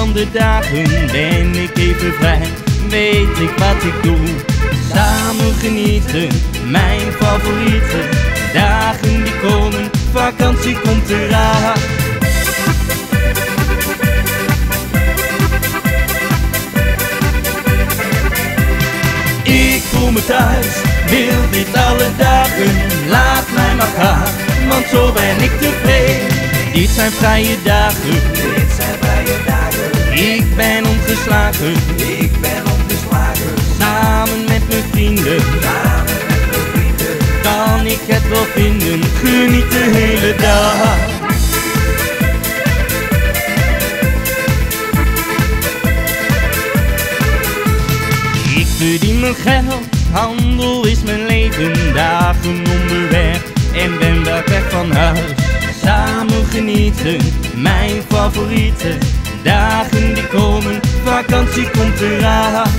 van de dagen ben ik even vrij. Weet ik wat ik doe, samen genieten, mijn favoriete dagen die komen, vakantie komt eraan. Ik voel me thuis, wil dit alle dagen, laat mij maar gaan, want zo ben ik tevreden. Dit zijn vrije dagen, dit zijn vrije dagen. Ik ben ongeslagen, ik ben ongeslagen. Samen met mijn vrienden, samen met mijn vrienden, kan ik het wel vinden, geniet de hele dag. Ik verdien mijn geld, handel is mijn leven, dagen onderweg en ben wel weg van huis. Samen genieten, mijn favoriete dagen die komen, vakantie komt eraan.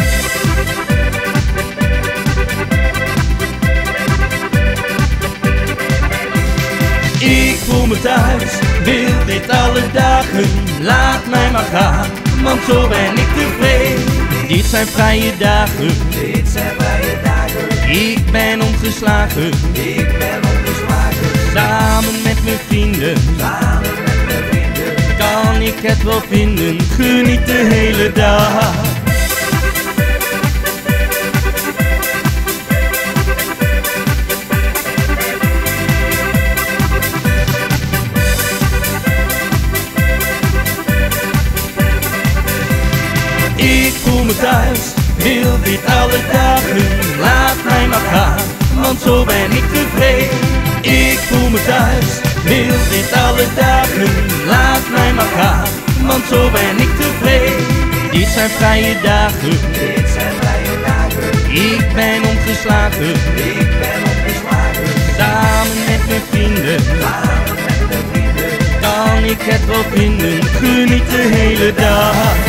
Ik voel me thuis, wil dit alle dagen, laat mij maar gaan, want zo ben ik tevreden. Dit zijn vrije dagen, dit zijn vrije dagen. Ik ben ongeslagen, ik ben ongeslagen. Samen met mijn vrienden, samen met mijn vrienden, kan ik het wel vinden, geniet de hele dag. Ik voel me thuis, wil dit alle dagen, laat mij maar gaan, want zo ben ik tevreden. Ik voel me thuis, wil dit alle dagen, laat mij maar gaan, want zo ben ik tevreden. Dit zijn vrije dagen, dit zijn vrije dagen. Ik ben ongeslagen, ik ben ongeslagen. Samen met mijn vrienden, samen met mijn vrienden, kan ik het wel vinden, geniet de hele dag.